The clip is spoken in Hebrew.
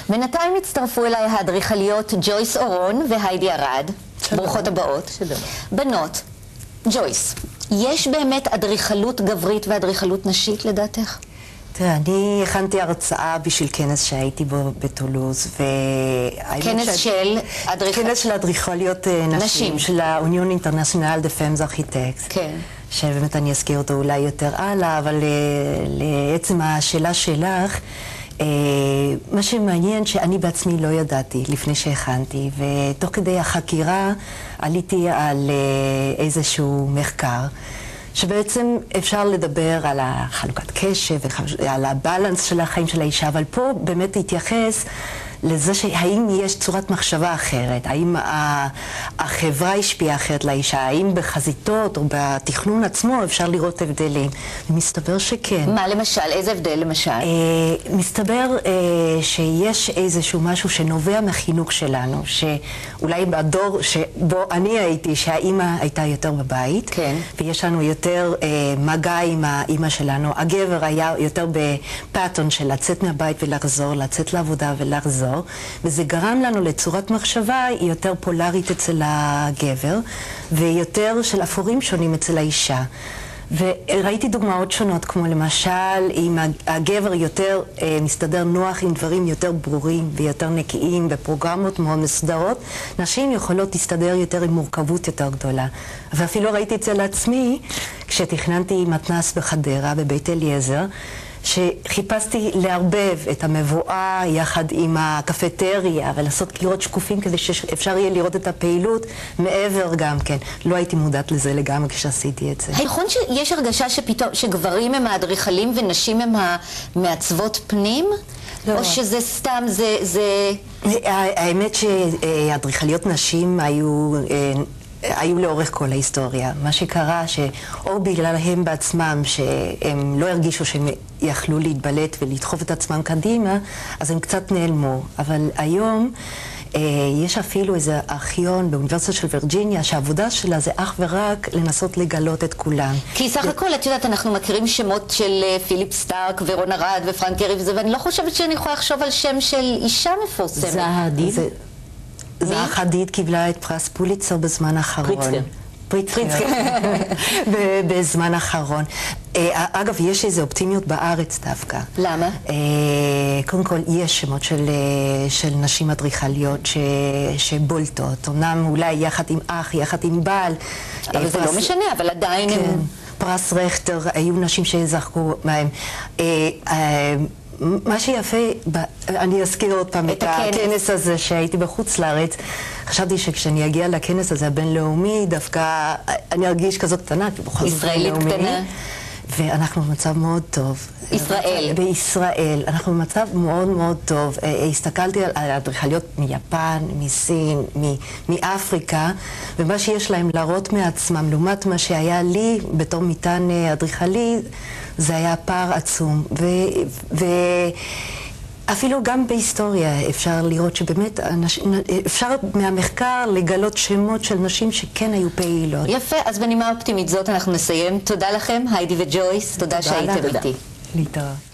בינתיים הצטרפו אליי האדריכליות ג'ויס אורון והיידי ארד. ברוכות הבאות. בנות, ג'ויס, יש באמת אדריכלות גברית ואדריכלות נשית לדעתך? תראה, אני הכנתי הרצאה בשביל כנס שהייתי בו בטולוז, כנס של כנס של אדריכליות נשים, של Internarnationale de Femmes Architectes. כן. שבאמת אני אזכיר אותו אולי יותר הלאה, אבל לעצם השאלה שלך, מה שמעניין שאני בעצמי לא ידעתי לפני שהכנתי, ותוך כדי החקירה עליתי על איזשהו מחקר, שבעצם אפשר לדבר על החלוקת קשב, על הבלנס של החיים של האישה, אבל פה באמת להתייחס לזה שהאם יש צורת מחשבה אחרת, האם החברה השפיעה אחרת לאישה, האם בחזיתות או בתכנון עצמו אפשר לראות הבדלים. מסתבר שכן. מה למשל? איזה הבדל למשל? מסתבר שיש איזשהו משהו שנובע מהחינוך שלנו, שאולי בדור שבו אני הייתי, שהאימא הייתה יותר בבית, כן. ויש לנו יותר מגע עם האימא שלנו. הגבר היה יותר בפאטרן של לצאת מהבית ולחזור, לצאת לעבודה ולחזור. וזה גרם לנו לצורת מחשבה יותר פולרית אצל הגבר, ויותר של אפורים שונים אצל האישה. וראיתי דוגמאות שונות, כמו למשל, אם הגבר יותר מסתדר נוח עם דברים יותר ברורים ויותר נקיים בפרוגרמות מאוד מסודרות, נשים יכולות להסתדר יותר עם מורכבות יותר גדולה. ואפילו ראיתי אצל עצמי, כשתכננתי מתנ"ס בחדרה, בבית אליעזר, שחיפשתי לערבב את המבואה יחד עם הקפטריה ולעשות קירות שקופים כדי שאפשר יהיה לראות את הפעילות מעבר גם כן. לא הייתי מודעת לזה לגמרי כשעשיתי את זה. נכון שיש הרגשה שפתאום שגברים הם האדריכלים ונשים הם המעצבות פנים? לא. או שזה סתם, זה... האמת שאדריכליות נשים היו לאורך כל ההיסטוריה. מה שקרה שאו בגלל הם בעצמם שהם לא הרגישו שהם יכלו להתבלט ולדחוף את עצמם קדימה, אז הם קצת נעלמו. אבל היום יש אפילו איזה ארכיון באוניברסיטה של וירג'יניה שהעבודה שלה זה אך ורק לנסות לגלות את כולם. כי סך הכל, את יודעת, אנחנו מכירים שמות של פיליפ סטארק ורון ארד ופרנק ירי וזה, ואני לא חושבת שאני יכולה לחשוב על שם של אישה מפורסמת. זהה חדיד. זהה חדיד קיבלה את פרס פוליצר בזמן האחרון. פריצקר. בזמן האחרון. אגב, יש איזו אופטימיות בארץ דווקא. למה? קודם כל, יש שמות של נשים אדריכליות שבולטות. אמנם אולי יחד עם אח, יחד עם בעל. אבל זה לא משנה, אבל עדיין הם... פרס רכטר, היו נשים שזכו מהם. מה שיפה, אני אזכיר עוד פעם את הכנס הזה שהייתי בחוץ לארץ. חשבתי שכשאני אגיע לכנס הזה הבינלאומי, דווקא אני ארגיש כזאת קטנה, כי בכל זאת ישראלית קטנה. ואנחנו במצב מאוד טוב. ישראל. בישראל. אנחנו במצב מאוד מאוד טוב. הסתכלתי על אדריכליות מיפן, מסין, מאפריקה, ומה שיש להם להראות מעצמם, לעומת מה שהיה לי בתור מטען אדריכלי, זה היה פער עצום. אפילו גם בהיסטוריה אפשר לראות שבאמת אפשר מהמחקר לגלות שמות של נשים שכן היו פעילות. יפה, אז בנימה אופטימית זאת אנחנו נסיים. תודה לכם, היידי וג'ויס, תודה שהייתם איתי. להתראות.